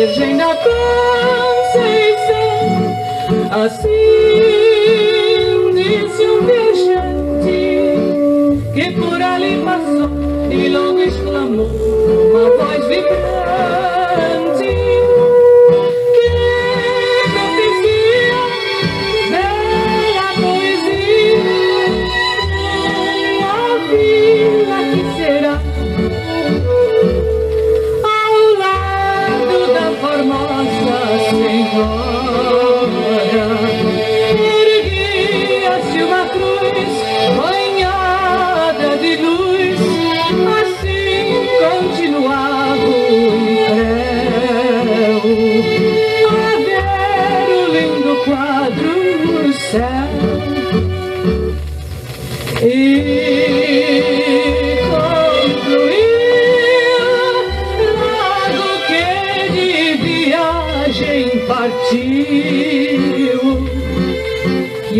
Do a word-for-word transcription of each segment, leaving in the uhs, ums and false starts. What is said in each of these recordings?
Virgem da Conceição. Assim disse um viajante que por ali passou e logo exclamou uma voz vibrante que propicia bela poesia. Uma vila que será ao lado da formosa senhora. Erguia-se uma cruz banhada de luz, assim continuava o prego a ver o lindo quadro no céu. E concluiu logo que de viagem partiu, que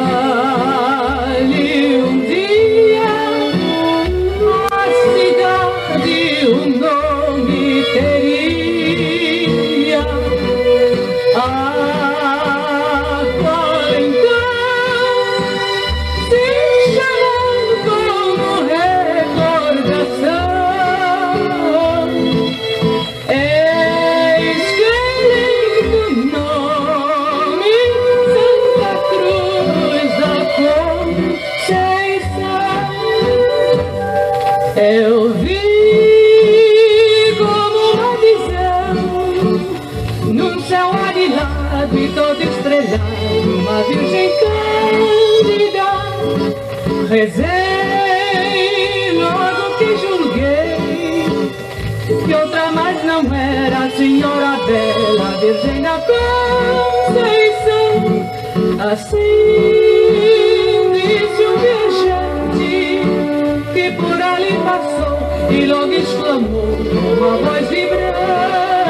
ali um dia a cidade um nome teria, a qual então se chamou como recordação. Eis que lindo nome, Santa Cruz da Conceição. Eu vi como uma visão, num céu arilado e todo estrelado, uma virgem cândida. Rezei logo que julguei que outra mais não era a senhora bela, a Virgem da Conceição. Assim disse um viajante que por ali passou e logo exclamou uma voz vibrante